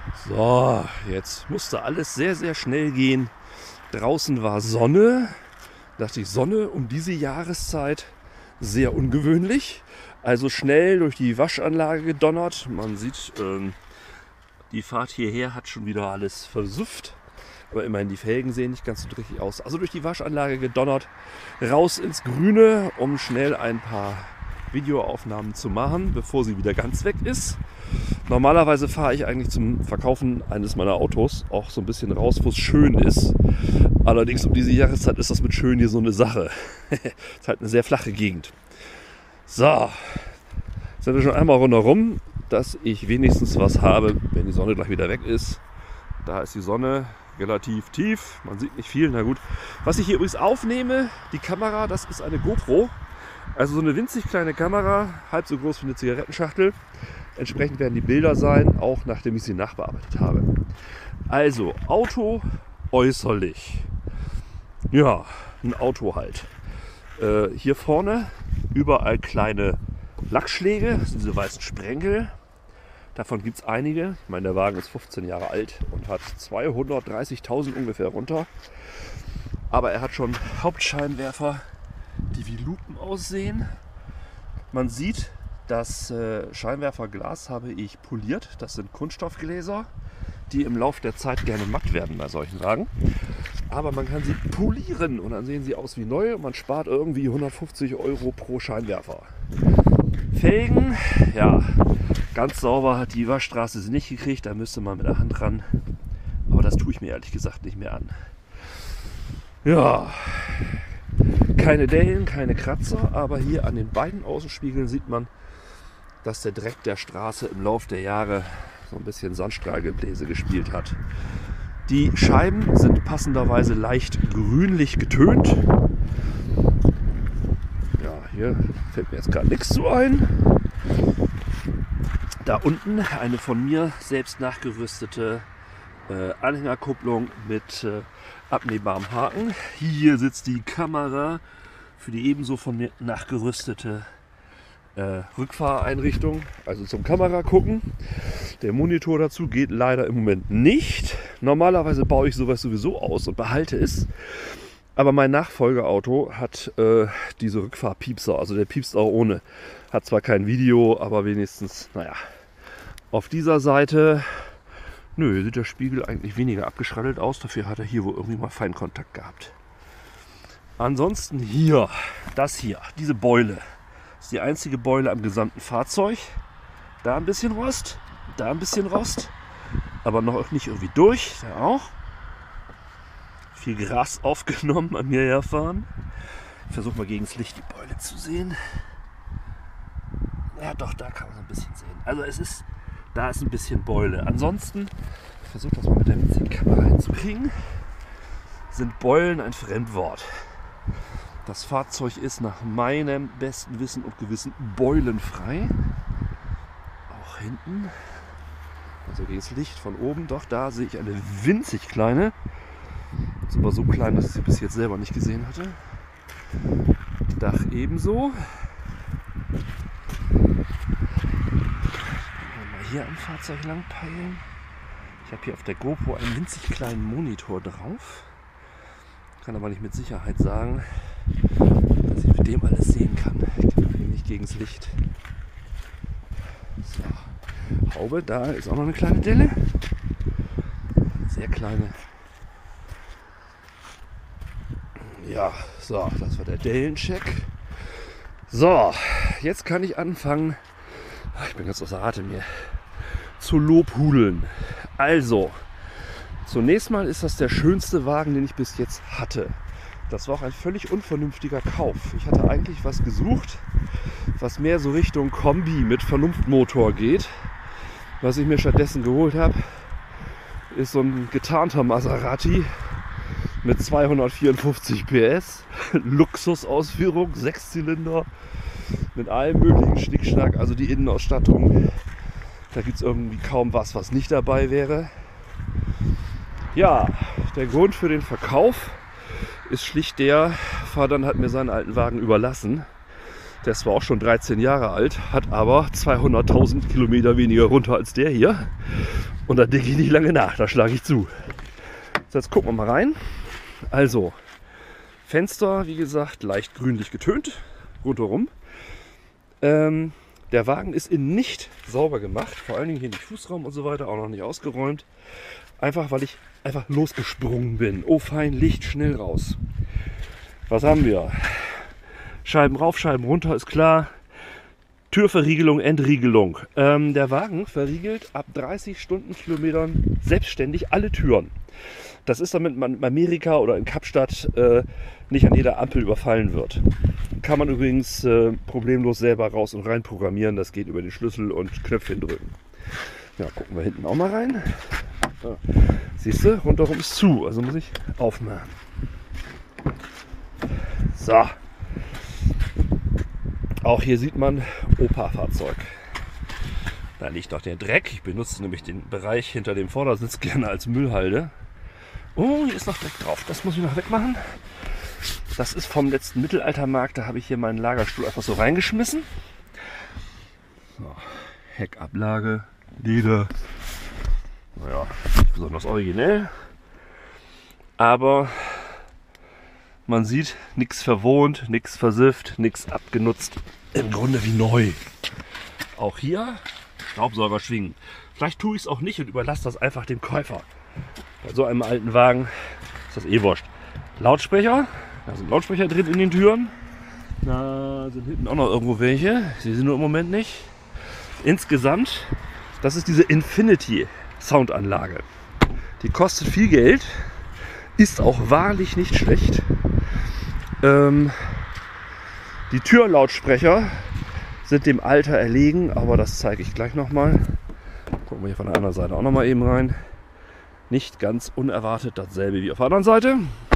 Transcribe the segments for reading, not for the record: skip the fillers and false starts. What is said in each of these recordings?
So, jetzt musste alles sehr, sehr schnell gehen. Draußen war Sonne. Dachte ich, Sonne um diese Jahreszeit sehr ungewöhnlich. Also schnell durch die Waschanlage gedonnert. Man sieht, die Fahrt hierher hat schon wieder alles versüfft. Aber immerhin, die Felgen sehen nicht ganz so dreckig aus. Also durch die Waschanlage gedonnert, raus ins Grüne, um schnell ein paar Videoaufnahmen zu machen, bevor sie wieder ganz weg ist. Normalerweise fahre ich eigentlich zum Verkaufen eines meiner Autos auch so ein bisschen raus, wo es schön ist. Allerdings um diese Jahreszeit ist das mit schön hier so eine Sache. Ist halt eine sehr flache Gegend. So, sind wir schon einmal rundherum, dass ich wenigstens was habe, wenn die Sonne gleich wieder weg ist. Da ist die Sonne relativ tief, man sieht nicht viel, na gut. Was ich hier übrigens aufnehme, die Kamera, das ist eine GoPro. Also so eine winzig kleine Kamera, halb so groß wie eine Zigarettenschachtel. Entsprechend werden die Bilder sein, auch nachdem ich sie nachbearbeitet habe. Also Auto äußerlich. Ja, ein Auto halt. Hier vorne überall kleine Lackschläge, diese weißen Sprenkel. Davon gibt es einige. Ich meine, der Wagen ist 15 Jahre alt und hat 230.000 ungefähr runter. Aber er hat schon Hauptscheinwerfer, die wie Lupen aussehen. Man sieht, das Scheinwerferglas habe ich poliert. Das sind Kunststoffgläser, die im Laufe der Zeit gerne matt werden bei solchen Wagen. Aber man kann sie polieren und dann sehen sie aus wie neu und man spart irgendwie 150 € pro Scheinwerfer. Felgen, ja, ganz sauber hat die Waschstraße sie nicht gekriegt, da müsste man mit der Hand ran. Aber das tue ich mir ehrlich gesagt nicht mehr an. Ja, keine Dellen, keine Kratzer, aber hier an den beiden Außenspiegeln sieht man, dass der Dreck der Straße im Laufe der Jahre so ein bisschen Sandstrahlgebläse gespielt hat. Die Scheiben sind passenderweise leicht grünlich getönt. Ja, hier fällt mir jetzt gerade nichts zu ein. Da unten eine von mir selbst nachgerüstete Anhängerkupplung mit abnehmbarem Haken. Hier sitzt die Kamera für die ebenso von mir nachgerüstete Rückfahreinrichtung, also zum Kamera gucken. Der Monitor dazu geht leider im Moment nicht. Normalerweise baue ich sowas sowieso aus und behalte es. Aber mein Nachfolgeauto hat diese Rückfahrpiepser, also der piepst auch ohne. Hat zwar kein Video, aber wenigstens, naja. Auf dieser Seite, nö, sieht der Spiegel eigentlich weniger abgeschraddelt aus. Dafür hat er hier wohl irgendwie mal Feinkontakt gehabt. Ansonsten hier, das hier, diese Beule. Das ist die einzige Beule am gesamten Fahrzeug. Da ein bisschen Rost, da ein bisschen Rost. Aber noch nicht irgendwie durch, da auch. Viel Gras aufgenommen an mir herfahren. Ich versuche mal gegen das Licht die Beule zu sehen. Ja doch, da kann man so ein bisschen sehen. Also da ist ein bisschen Beule. Ansonsten, ich versuche das mal mit der winzigen Kamera hinzukriegen, sind Beulen ein Fremdwort. Das Fahrzeug ist nach meinem besten Wissen und Gewissen beulenfrei. Auch hinten. Also gegen das Licht von oben, doch da sehe ich eine winzig kleine. Ist aber so klein, dass ich sie bis jetzt selber nicht gesehen hatte. Dach ebenso. Mal hier am Fahrzeug lang peilen. Ich habe hier auf der GoPro einen winzig kleinen Monitor drauf. Kann aber nicht mit Sicherheit sagen, dass ich mit dem alles sehen kann. Ich kann nicht gegen das Licht. So. Haube, da ist auch noch eine kleine Delle. Sehr kleine. Ja, so, das war der Dellencheck. So, jetzt kann ich anfangen, ich bin ganz außer Atem hier, zu lobhudeln. Also, zunächst mal ist das der schönste Wagen, den ich bis jetzt hatte. Das war auch ein völlig unvernünftiger Kauf. Ich hatte eigentlich was gesucht, was mehr so Richtung Kombi mit Vernunftmotor geht. Was ich mir stattdessen geholt habe, ist so ein getarnter Maserati mit 254 PS, Luxusausführung, 6-Zylinder, mit allem möglichen Schnickschnack, also die Innenausstattung. Da gibt es irgendwie kaum was nicht dabei wäre. Ja, der Grund für den Verkauf ist schlicht der, Vater hat mir seinen alten Wagen überlassen. Der ist zwar auch schon 13 Jahre alt, hat aber 200.000 Kilometer weniger runter als der hier. Und da denke ich nicht lange nach, da schlage ich zu. So, jetzt gucken wir mal rein. Also, Fenster, wie gesagt, leicht grünlich getönt, rundherum. Der Wagen ist innen nicht sauber gemacht, vor allen Dingen hier den Fußraum und so weiter, auch noch nicht ausgeräumt. Einfach, weil ich einfach losgesprungen bin. Oh fein, Licht, schnell raus. Was haben wir? Scheiben rauf, Scheiben runter, ist klar. Türverriegelung, Entriegelung. Der Wagen verriegelt ab 30 Stundenkilometern selbstständig alle Türen. Das ist, damit man in Amerika oder in Kapstadt nicht an jeder Ampel überfallen wird. Kann man übrigens problemlos selber raus und rein programmieren. Das geht über den Schlüssel und Knöpfchen drücken. Ja, gucken wir hinten auch mal rein. Ja. Siehst du, rundherum ist zu, also muss ich aufmachen. So. Auch hier sieht man Opa-Fahrzeug. Da liegt noch der Dreck. Ich benutze nämlich den Bereich hinter dem Vordersitz gerne als Müllhalde. Oh, hier ist noch Dreck drauf. Das muss ich noch wegmachen. Das ist vom letzten Mittelaltermarkt. Da habe ich hier meinen Lagerstuhl einfach so reingeschmissen. So, Heckablage, Leder. Naja, nicht besonders originell. Aber man sieht, nichts verwohnt, nichts versifft, nichts abgenutzt. Im Grunde wie neu. Auch hier Staubsauger schwingen. Vielleicht tue ich es auch nicht und überlasse das einfach dem Käufer. Bei so einem alten Wagen ist das eh wurscht. Lautsprecher. Da sind Lautsprecher drin in den Türen. Da sind hinten auch noch irgendwo welche. Ich sehe sie nur im Moment nicht. Insgesamt, das ist diese Infinity Soundanlage. Die kostet viel Geld. Ist auch wahrlich nicht schlecht. Die Türlautsprecher sind dem Alter erlegen, aber das zeige ich gleich nochmal. Gucken wir hier von der anderen Seite auch nochmal eben rein. Nicht ganz unerwartet dasselbe wie auf der anderen Seite.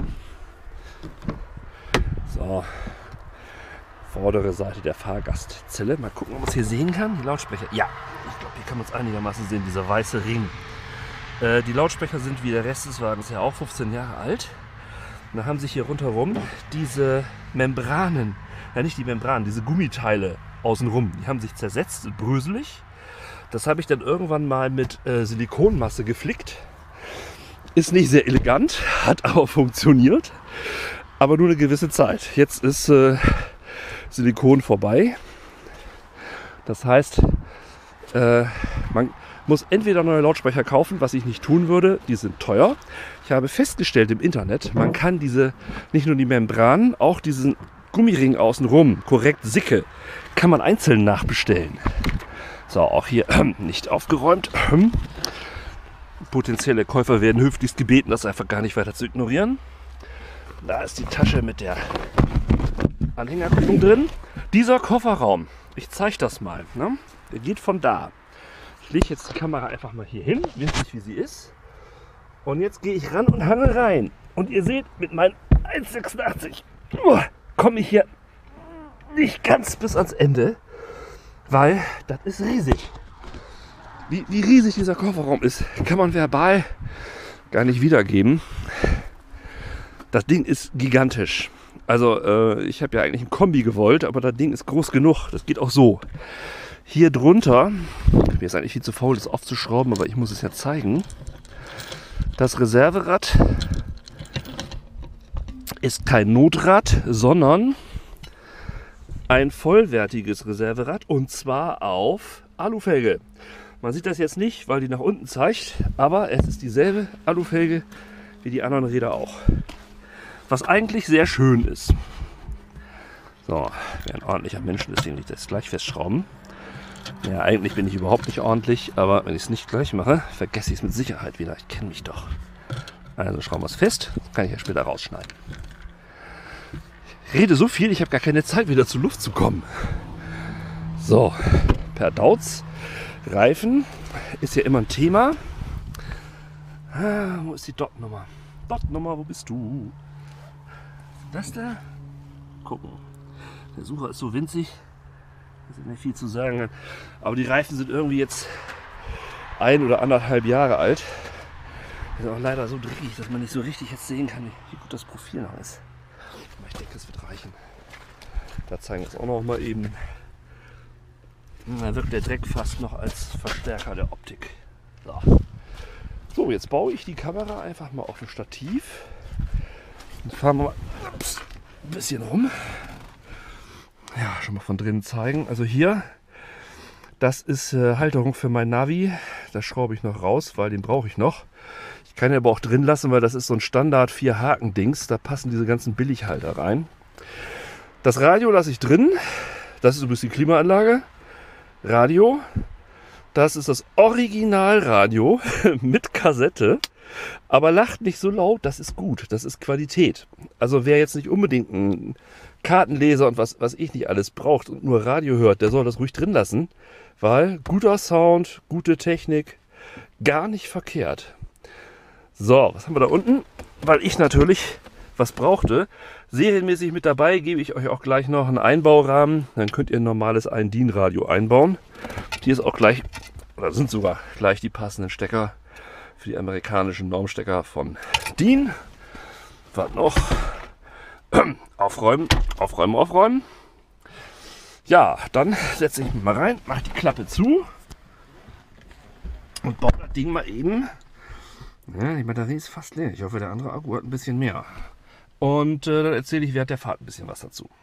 So, vordere Seite der Fahrgastzelle. Mal gucken, ob man es hier sehen kann. Die Lautsprecher. Ja, ich glaube, hier kann man es einigermaßen sehen, dieser weiße Ring. Die Lautsprecher sind wie der Rest des Wagens ja auch 15 Jahre alt. Und da haben sich hier rundherum diese Membranen, ja nicht die Membranen, diese Gummiteile außenrum, die haben sich zersetzt, sind bröselig. Das habe ich dann irgendwann mal mit Silikonmasse geflickt. Ist nicht sehr elegant, hat aber funktioniert. Aber nur eine gewisse Zeit. Jetzt ist Silikon vorbei. Das heißt, man muss entweder neue Lautsprecher kaufen, was ich nicht tun würde. Die sind teuer. Ich habe festgestellt im Internet, man kann diese, nicht nur die Membranen, auch diesen Gummiring außenrum, korrekt Sicke, kann man einzeln nachbestellen. So, auch hier nicht aufgeräumt. Potenzielle Käufer werden höflichst gebeten, das einfach gar nicht weiter zu ignorieren. Da ist die Tasche mit der Anhängerkupplung drin. Dieser Kofferraum, ich zeige das mal, ne? Der geht von da. Ich lege jetzt die Kamera einfach mal hier hin, winzig wie sie ist. Und jetzt gehe ich ran und hange rein. Und ihr seht, mit meinen 1,86 komme ich hier nicht ganz bis ans Ende, weil das ist riesig. Wie riesig dieser Kofferraum ist, kann man verbal gar nicht wiedergeben. Das Ding ist gigantisch. Also ich habe ja eigentlich ein Kombi gewollt, aber das Ding ist groß genug. Das geht auch so. Hier drunter, ich bin jetzt eigentlich viel zu faul, das aufzuschrauben, aber ich muss es ja zeigen. Das Reserverad ist kein Notrad, sondern ein vollwertiges Reserverad und zwar auf Alufelge. Man sieht das jetzt nicht, weil die nach unten zeigt, aber es ist dieselbe Alufelge wie die anderen Räder auch. Was eigentlich sehr schön ist. So, wer ein ordentlicher Mensch ist, den will ich das gleich festschrauben. Ja, eigentlich bin ich überhaupt nicht ordentlich, aber wenn ich es nicht gleich mache, vergesse ich es mit Sicherheit wieder. Ich kenne mich doch. Also schrauben wir es fest, das kann ich ja später rausschneiden. Ich rede so viel, ich habe gar keine Zeit wieder zur Luft zu kommen. So, per Dauz. Reifen ist ja immer ein Thema. Wo ist die Dot-Nummer? Dot-Nummer, wo bist du? Das da? Gucken. Der Sucher ist so winzig, dass ich nicht viel zu sagen kann. Aber die Reifen sind irgendwie jetzt 1 oder 1,5 Jahre alt. Die sind auch leider so dreckig, dass man nicht so richtig jetzt sehen kann, wie gut das Profil noch ist. Aber ich denke, es wird reichen. Da zeigen wir es auch noch mal eben. Da wirkt der Dreck fast noch als Verstärker der Optik. So. So, jetzt baue ich die Kamera einfach mal auf ein Stativ. Dann fahren wir mal ein bisschen rum. Ja, schon mal von drinnen zeigen. Also hier, das ist Halterung für mein Navi. Das schraube ich noch raus, weil den brauche ich noch. Ich kann ihn aber auch drin lassen, weil das ist so ein Standard 4-Haken-Dings. Da passen diese ganzen Billighalter rein. Das Radio lasse ich drin. Das ist übrigens die Klimaanlage. Radio. Das ist das Originalradio mit Kassette. Aber lacht nicht so laut, das ist gut, das ist Qualität. Also wer jetzt nicht unbedingt einen Kartenleser und was ich nicht alles braucht und nur Radio hört, der soll das ruhig drin lassen. Weil guter Sound, gute Technik, gar nicht verkehrt. So, was haben wir da unten? Weil ich natürlich was brauchte. Serienmäßig mit dabei gebe ich euch auch gleich noch einen Einbaurahmen. Dann könnt ihr ein normales 1-DIN-Radio einbauen. Hier ist auch gleich, oder sind sogar gleich die passenden Stecker für die amerikanischen Normstecker von DIN. Was noch? Aufräumen, aufräumen, aufräumen. Ja, dann setze ich mich mal rein, mache die Klappe zu und baue das Ding mal eben. Ja, die Batterie ist fast leer. Ich hoffe, der andere Akku hat ein bisschen mehr. Und dann erzähle ich während der Fahrt ein bisschen was dazu.